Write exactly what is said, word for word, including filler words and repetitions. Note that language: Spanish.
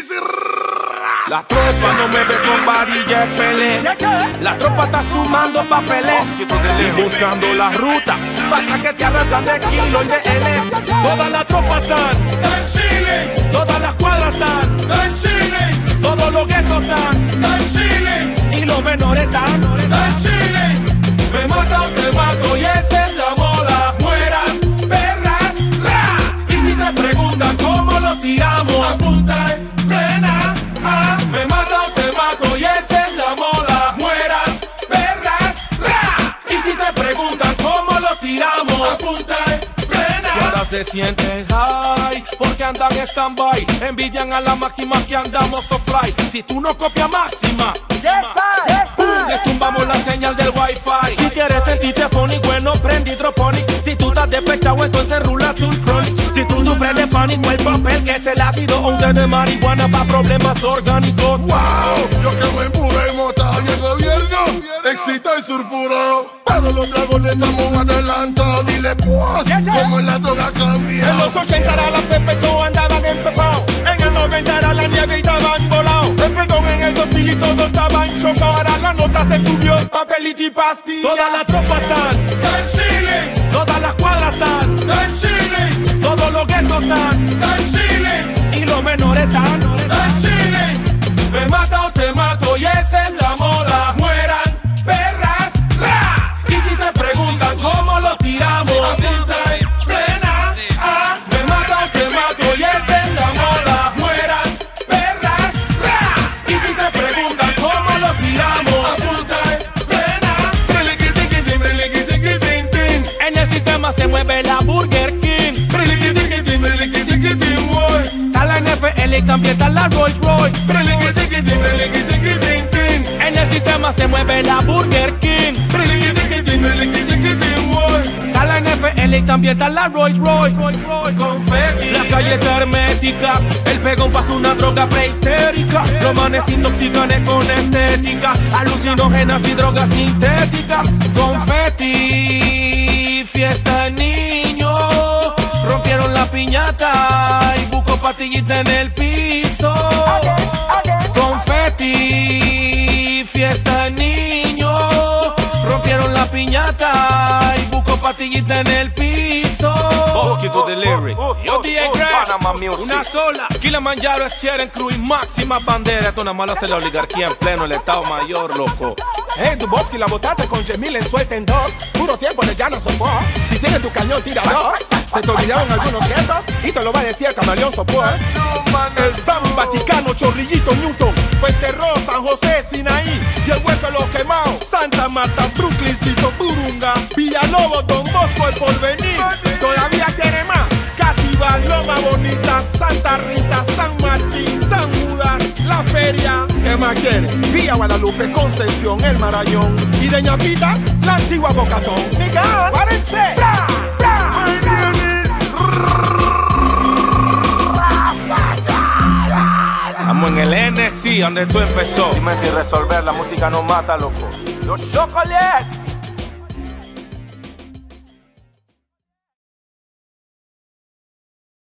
Easy Rasta. La tropa no me ve con varilla de pele. La tropa está sumando papeles y buscando la ruta para que te arrancan de kilo y de L. Todas las tropas están En Chile, todas las cuadras están, en Chile, todos los guetos están en Chile, y los menores están. en Chile. Me mata o te mato y esa es la moda. Mueran perras, ra. Y si se preguntan cómo lo tiramos, a punta en plena. Ah, me mata o te mato y esa es la moda. Mueran perras, ra. Y si se preguntan cómo lo tiramos, a punta en plena. Ahora se sienten high porque andan en stand-by. Envidian a la máxima que andamos so fly. Si tú no copias máxima, ¡pum! Le tumbamos la señal del wifi. Si quieres sentirte funny, bueno, prende hidroponic. Si tú estás despechado, entonces rula tu chronic. Si tú sufres de pánico, el papel que es el ácido o un té de marihuana para problemas orgánicos. Wow, yo que me empuré y mota y el gobierno excita y sulfuro. Pero los dragones estamos adelantados. Dile pues, como en la droga cambia. En los ochenta era la pepe, todos andaban empepados. En el noventa era la nieve y estaban volados. El perdón en el dos mil y todos estaban chocados. Ahora la nota se subió, papelito y pastilla. Todas las tropas están En Chile, todas las cuadras están, en Chile, todos los guetos están en Chile, y los menores están. en Chile. Me mata o te mato y esa es la moda. Mueran perras, ra. Y si se preguntan cómo lo tiramos, a punta en plena. Ah, me mata o te mato y esa es la moda. Mueran perras, ra. Y si se preguntan cómo lo tiramos, a punta en plena. Briliquitiquitín, briliquitiquitín, tin. En el sistema se mueve la Burger King. Briliquitiquitín, briliquitiquitín, boy. Está la N F L y también está la Rolls Royce. Briliquitiquitín, briliquitiquitín, tin. En el sistema se mueve la Burger King. Briliquitiquitín, briliquitiquitín, boy. Está la N F L y también está la Rolls Royce. Confetti, la calle está hermética. El pegón pasa una droga prehistérica. Los manes intoxican con estética. Alucinógenas y drogas sintéticas. Confetti, fiesta de niños. Rompieron la piñata y busco patillita en el piso. Confetti, fiesta de niños. Rompieron la piñata y busco patillita en el piso. Mosquito Delivery. Yo D J Greg, una sola. Kilimanjaro es quieren incluir máxima bandera. Esto nada más lo hace la oligarquía en pleno el estado mayor, loco. Hey, tu Bosky, la botaste con Yemil en suelta en dos. Puro tiempo de llano sos vos. Si tienes tu cañón, tira dos. Se te olvidaron algunos guetos y te lo va a decir el camaleón sos pues. El Bam, Vaticano, Chorrillito, Newton, Fuente Rosa, San José, Sinaí y el hueco de los quemados. Santa Marta, Brooklyncito, Burunga, Villalobos, Don Bosco, el porvenir. Todavía tiene más. Cativa, Loma Bonita, Santa Rita, San Martín, San Judas, La Feria. ¿Qué más quiere? Villa Guadalupe, Concepción, El Marañón y de Ñapita, la antigua Bocatón. ¡Mica! ¡Párense! ¡Bra! ¡Bra! Estamos en el N C, donde tú empezó. Dime si resolver, la música no mata, loco. Los Chocolate.